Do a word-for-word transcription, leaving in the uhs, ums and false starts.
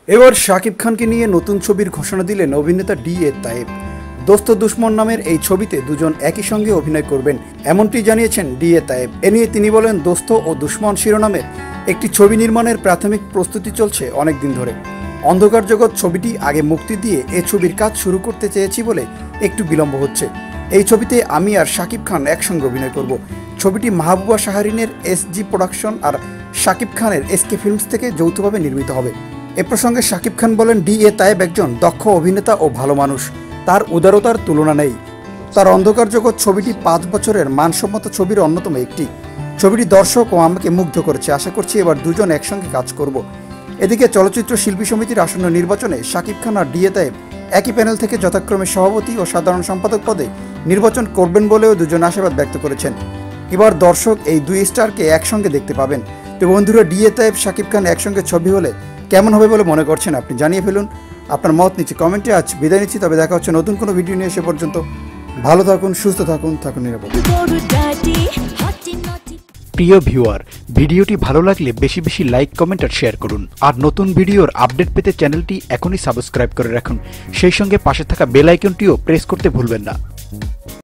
এবার শাকিব খানকে নিয়ে নতুন ছবির ঘোষণা দিলেন অভিনেতা ডি এ তায়েব। দোস্ত দুশ্মন নামের এই ছবিতে দুজন একই সঙ্গে অভিনয় করবেন, এমনটি জানিয়েছেন ডি এ তায়েব। এ নিয়ে তিনি বলেন, দোস্ত ও দুশ্মন শিরোনামের একটি ছবি নির্মাণের প্রাথমিক প্রস্তুতি চলছে অনেক দিন ধরে। অন্ধকার জগৎ ছবিটি আগে মুক্তি দিয়ে এ ছবির কাজ শুরু করতে চেয়েছি বলে একটু বিলম্ব হচ্ছে। এই ছবিতে আমি আর শাকিব খান একসঙ্গে অভিনয় করব। ছবিটি মাহবুবা শাহরিনের এস জি প্রোডাকশন আর শাকিব খানের এস কে ফিল্মস থেকে যৌথভাবে নির্মিত হবে। এ প্রসঙ্গে শাকিব খান বলেন, ডি এ তায়েব একজন দক্ষ অভিনেতা ও ভালো মানুষ, তার উদারতার তুলনা নেই। তার অন্ধকার জগৎ ছবিটি পাঁচ বছরের মানসম্মত ছবির অন্যতম একটি। ছবিটি দর্শক ও আমাকে মুগ্ধ করেছে, আশা করছি এবার দুজন একসঙ্গে কাজ করব। এদিকে চলচ্চিত্র শিল্পী সমিতির আসন্ন নির্বাচনে শাকিব খান আর ডি এ তায়েব একই প্যানেল থেকে যথাক্রমে সভাপতি ও সাধারণ সম্পাদক পদে নির্বাচন করবেন বলেও দুজন আশাবাদ ব্যক্ত করেছেন। এবার দর্শক এই দুই স্টারকে একসঙ্গে দেখতে পাবেন। তো বন্ধুরা, ডি এ তায়েব শাকিব খান একসঙ্গে ছবি হলে কেমন হবে বলে মনে করছেন আপনি জানিয়ে ফেলুন আপনার মত নিচে কমেন্টে। আজ বিদায় নিচ্ছি, তবে দেখা হচ্ছে নতুন কোনো ভিডিও নিয়ে। সে পর্যন্ত ভালো থাকুন, সুস্থ থাকুন, থাকুন নিরাপদ। প্রিয় ভিউয়ার, ভিডিওটি ভালো লাগলে বেশি বেশি লাইক, কমেন্ট আর শেয়ার করুন। আর নতুন ভিডিওর আপডেট পেতে চ্যানেলটি এখনই সাবস্ক্রাইব করে রাখুন। সেই সঙ্গে পাশে থাকা বেল আইকনটিও প্রেস করতে ভুলবেন না।